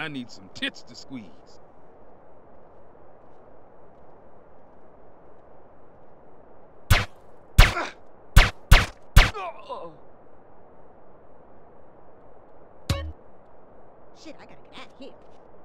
I need some tits to squeeze. Shit, I gotta get out of here.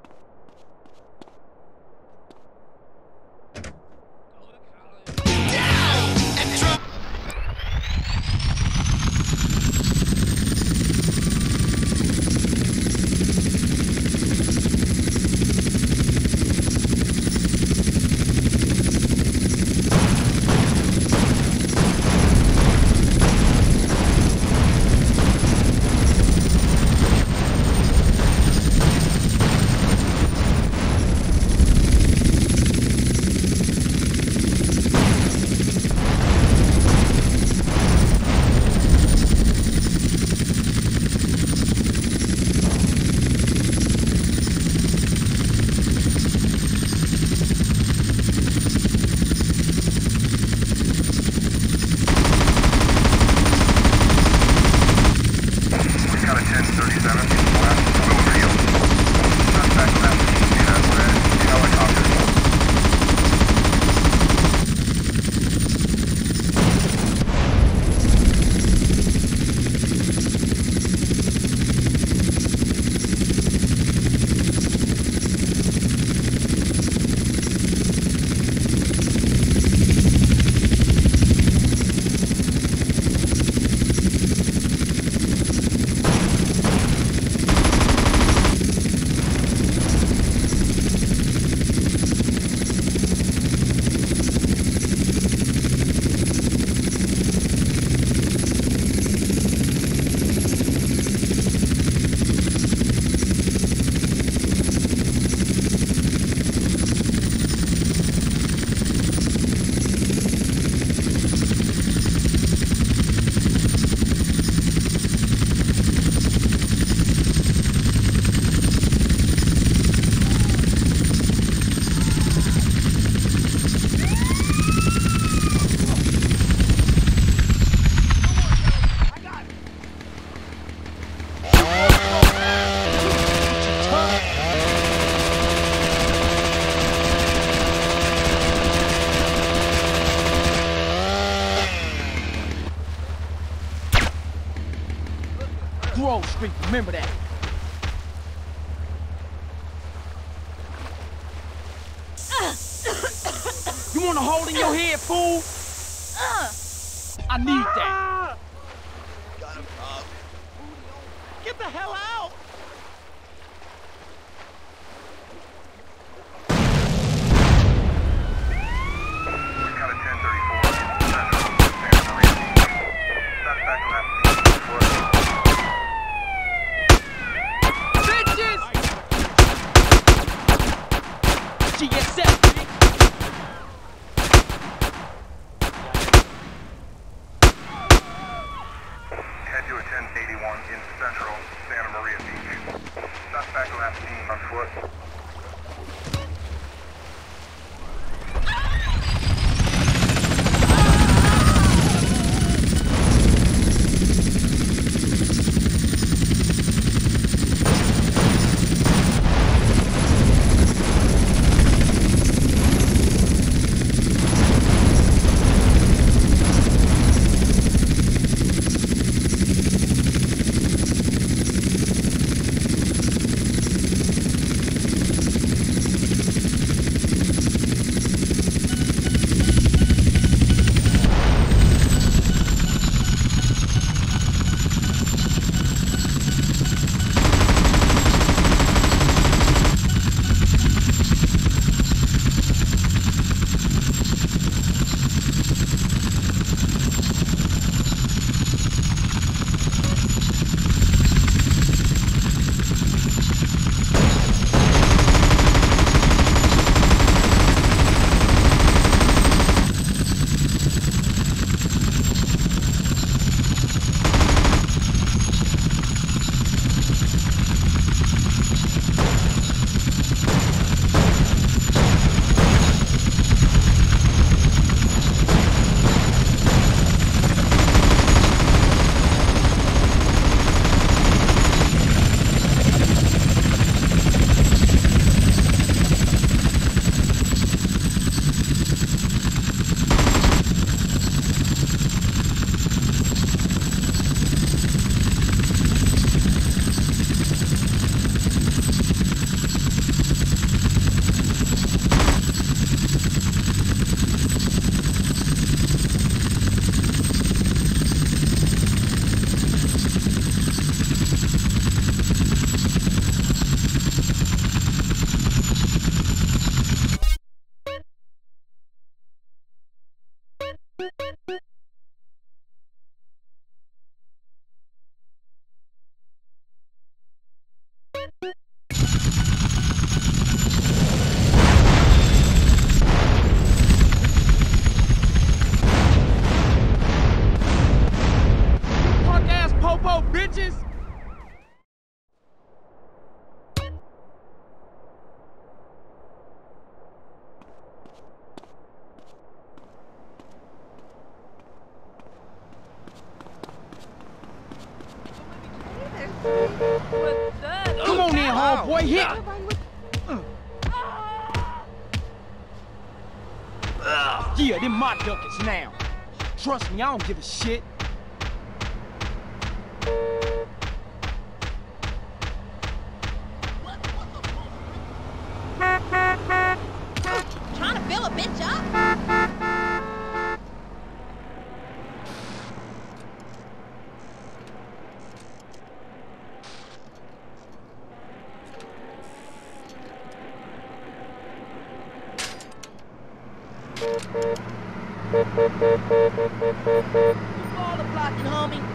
Grove Street, remember that. You want a hole in your head, fool? I need that. Got him up. Get the hell out! We got a 1034 Central Santa Maria. Suspect left foot. Head to a 1081 in Central Santa Maria Beach. Suspect last seen on foot. right here. Yeah, them my duckets now. Trust me, I don't give a shit. Trying to fill a bitch up? You baller blocking, homie.